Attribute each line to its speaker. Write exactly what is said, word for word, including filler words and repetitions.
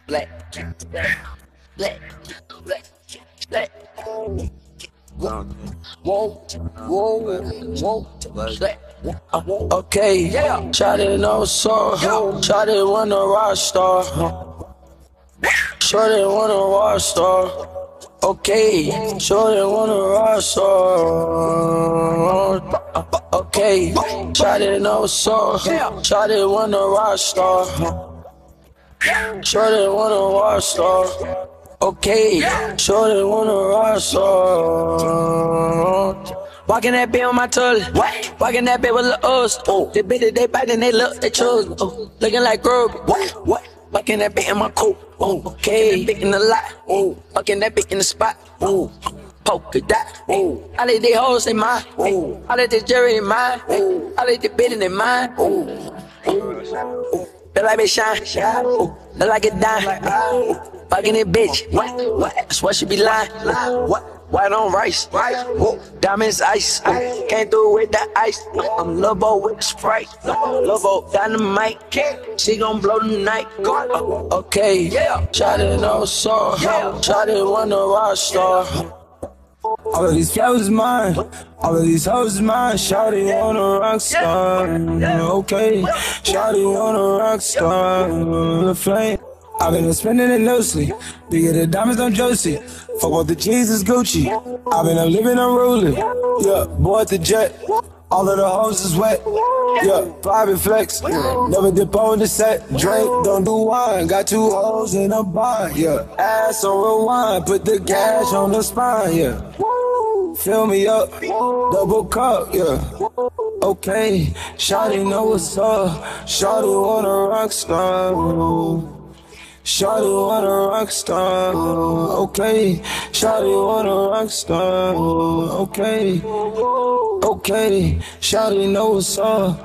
Speaker 1: black, black, black, black, black. Whoa, whoa, whoa, black. Okay, yeah. Shawty know so, shawty wanna rock star. Shawty wanna rock star. Okay, shawty wanna rock star. Okay, shawty know so, shawty wanna rock star. Shawty wanna rock star. Okay, shawty wanna rock star. Walking that bitch on my toilet. Walking that bitch with the us. Oh, they bitches they biting, they look, they chose. Oh, looking like Groby. What? What? Walking that bitch in my coat. Oh, okay. Bitch in the lot. Oh, walking that bitch in the spot. Oh, polka dot. Oh, I let these hoes in mine. Oh, I let this Jerry in mine. Oh, I let the bitch in mine. Oh, oh, feel like it shine. Oh, feel like it die. Oh, fucking it bitch. What? What? That's what she be lying. What? White on rice, whoa, diamonds ice, can't do it with the ice. I'm Lobo with the Sprite, Lobo dynamite, she gon' blow the night. Okay, yeah, shawty know so, shawty wanna rock star.
Speaker 2: All of these flowers is mine, all of these hoes is mine. Shawty on a rock star, okay. Shawty on a rock star, the flame. I've been spending it loosely, bigger the diamonds on Josie. Fuck what the jeans is Gucci. I've been up living unruly, yeah. Boy at the jet, all of the hoes is wet, yeah. Private flex, never dip on the set. Drink, don't do wine, got two hoes in a bar, yeah. Ass on rewind, put the cash on the spine, yeah. Fill me up, double cup, yeah. Okay, shawty know what's up, shawty want a rock star. Shawty want a rock star, okay. Shawty want a rock star, okay. Okay, shawty know what's up.